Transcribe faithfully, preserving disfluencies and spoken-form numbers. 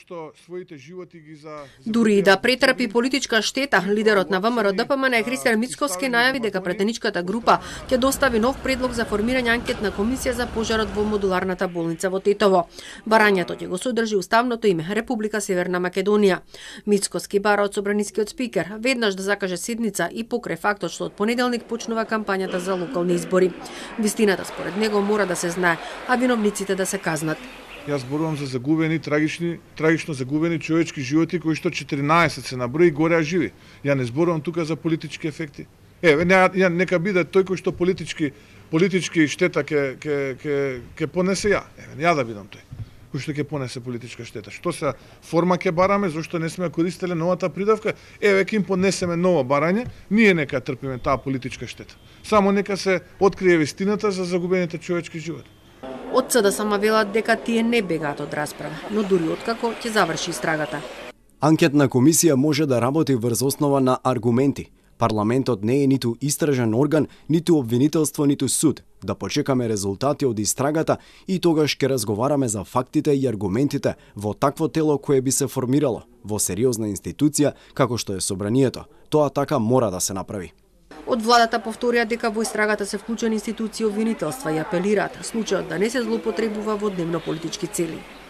што своите животи ги за Дури и да претрпи политичка штета, лидерот на ВМРО-ДПМН Христијан Мицкоски најави дека претеничката група ќе достави нов предлог за формирање анкетна комисија за пожарот во модуларната болница во Тетово. Барањето ќе го содржи уставното име Република Северна Македонија. Мицкоски бара од собранискиот спикер веднаш да закаже седница и покрај фактот што од понеделник почнува кампањата за локални избори. Вистината според него мора да се знае, а виновниците да се казнат. Јас зборувам за загубени, трагични, трагично загубени човечки животи кои што четиринаесет се наброи горе живи. Ја не зборувам тука за политички ефекти. Еве, ја нека биде тој кој што политички политички штета ќе ќе ќе ќе понесе ја. Еве, ја да бидам тој кој што ќе понесе политичка штета. Што се форма ќе бараме, зошто не сме користеле новата придавка? Еве, ќе им понесеме ново барање, ние нека трпиме таа политичка штета. Само нека се открие вистината за загубените човечки животи. Од СДСМ велат дека тие не бегаат од расправа, но дури откако ќе заврши истрагата. Анкетна комисија може да работи врз основа на аргументи. Парламентот не е ниту истражен орган, ниту обвинителство, ниту суд. Да почекаме резултати од истрагата и тогаш ќе разговараме за фактите и аргументите во такво тело кое би се формирало, во сериозна институција како што е Собранието. Тоа така мора да се направи. Од владата повторија дека во истрагата се вклучени институции и обвинителства и апелираат случајот да не се злоупотребува во дневно политички цели.